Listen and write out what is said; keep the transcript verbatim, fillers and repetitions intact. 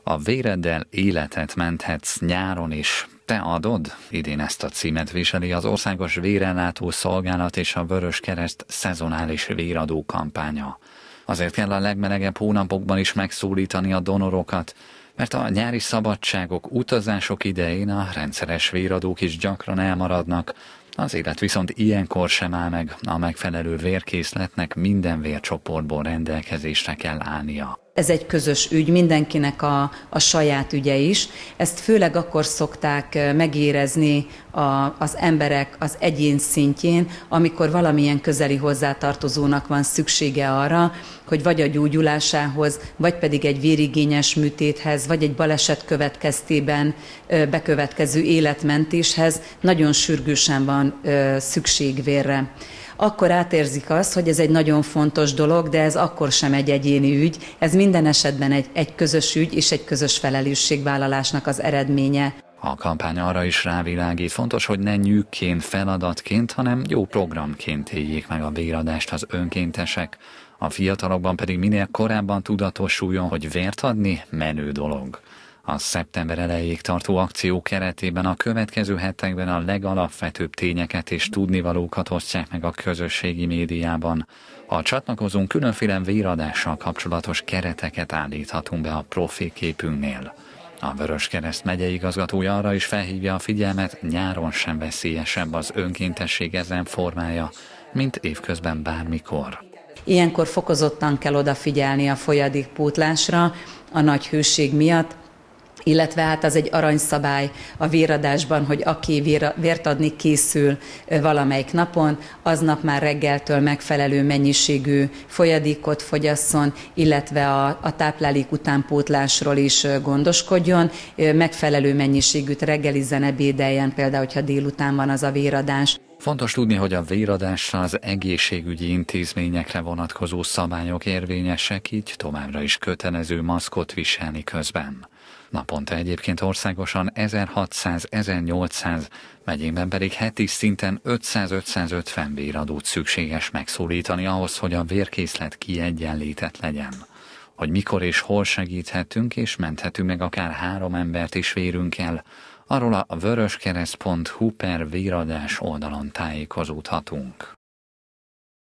A véreddel életet menthetsz nyáron is. Te adod? Idén ezt a címet viseli az Országos Vérellátó Szolgálat és a Vöröskereszt szezonális véradó kampánya. Azért kell a legmelegebb hónapokban is megszólítani a donorokat, mert a nyári szabadságok, utazások idején a rendszeres véradók is gyakran elmaradnak, az élet viszont ilyenkor sem áll meg, a megfelelő vérkészletnek minden vércsoportból rendelkezésre kell állnia. Ez egy közös ügy, mindenkinek a, a saját ügye is. Ezt főleg akkor szokták megérezni a, az emberek az egyén szintjén, amikor valamilyen közeli hozzátartozónak van szüksége arra, hogy vagy a gyógyulásához, vagy pedig egy vérigényes műtéthez, vagy egy baleset következtében bekövetkező életmentéshez nagyon sürgősen van szükség vérre. Akkor átérzik azt, hogy ez egy nagyon fontos dolog, de ez akkor sem egy egyéni ügy, ez minden esetben egy, egy közös ügy és egy közös felelősségvállalásnak az eredménye. A kampány arra is rávilágít, fontos, hogy ne nyűgként, feladatként, hanem jó programként éljék meg a véradást az önkéntesek. A fiatalokban pedig minél korábban tudatosuljon, hogy vért adni menő dolog. A szeptember elejéig tartó akció keretében a következő hetekben a legalapvetőbb tényeket és tudnivalókat osztják meg a közösségi médiában. A csatlakozónk különféle véradással kapcsolatos kereteket állíthatunk be a profiképünknél. A Vöröskereszt megyei igazgatója arra is felhívja a figyelmet, nyáron sem veszélyesebb az önkéntesség ezen formája, mint évközben bármikor. Ilyenkor fokozottan kell odafigyelni a folyadékpótlásra a nagy hőség miatt, illetve hát az egy aranyszabály a véradásban, hogy aki vért adni készül valamelyik napon, aznap már reggeltől megfelelő mennyiségű folyadékot fogyasszon, illetve a, a táplálék utánpótlásról is gondoskodjon, megfelelő mennyiségűt reggelizzen, ebédeljen, például, hogyha délután van az a véradás. Fontos tudni, hogy a véradásra az egészségügyi intézményekre vonatkozó szabályok érvényesek, így továbbra is kötelező maszkot viselni közben. Naponta egyébként országosan ezerhatszáz-ezernyolcszáz, megyénben pedig heti szinten ötszáz-ötszázötven véradót szükséges megszólítani ahhoz, hogy a vérkészlet kiegyenlített legyen. Hogy mikor és hol segíthetünk és menthetünk meg akár három embert is vérünk el, arról a vöröskereszt pont hu per véradás oldalon tájékozódhatunk.